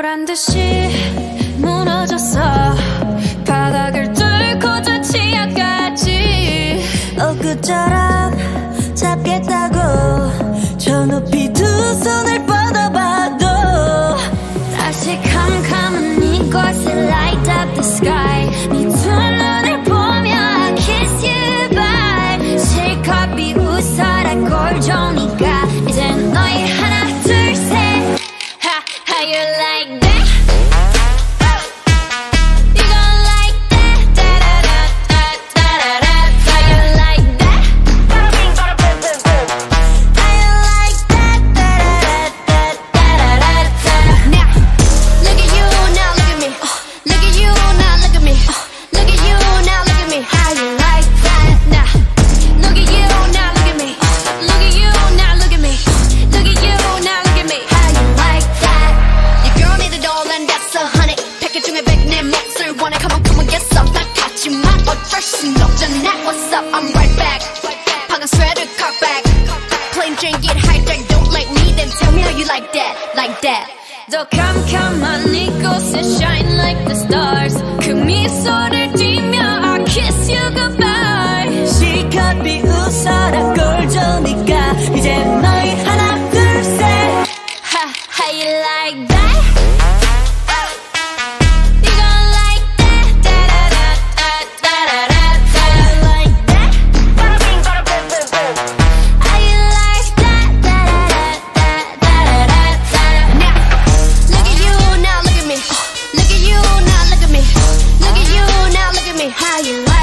보란 듯이 무너졌어 바닥을 뚫고 저 지하까지 엊그처럼 잡겠다고 저 높이 두 손을 뻗어봐도 다시 캄캄한 이곳에 light up the sky 네 두 눈을 보며 I kiss you bye 실컷 비웃어라 꼴좋으니까 이제 너희 하나 둘 셋 How you like that? You gon' like that? Da-da-da-da-da-da-da. How you like that? How you like that? Da-da-da-da-da-da-da. Now, look at you, now look at me. Look at you, now look at me. Look at you, now look at me. How you like that? Now, look at you, now look at me. Look at you, now look at me. Look at you, now look at me. How you like that? Your girl need it all and that's 100. 패킷 중에 100 내 몫을 원해. Come on, get some. 딱 같지만 어쩔 순 없잖아. What's up? I'm right back. 방금 sweater cock back. Plain Jane get hijacked. Don't like me, then tell me how you like that. Like that. 더 캄캄한 이곳에 shine like the stars. 그 미소를 띠며 I kiss you goodbye. 실컷 비웃어라 꼴좋으니까 이제 너희 하나 둘 셋 How you like that? You gon' like that? Da-da-da-da-da-da-da. How you like that? How you like that? Da-da-da-da-da-da-da. Now, look at you, now look at me. Look at you, now look at me. Look at you, now look at me. How you like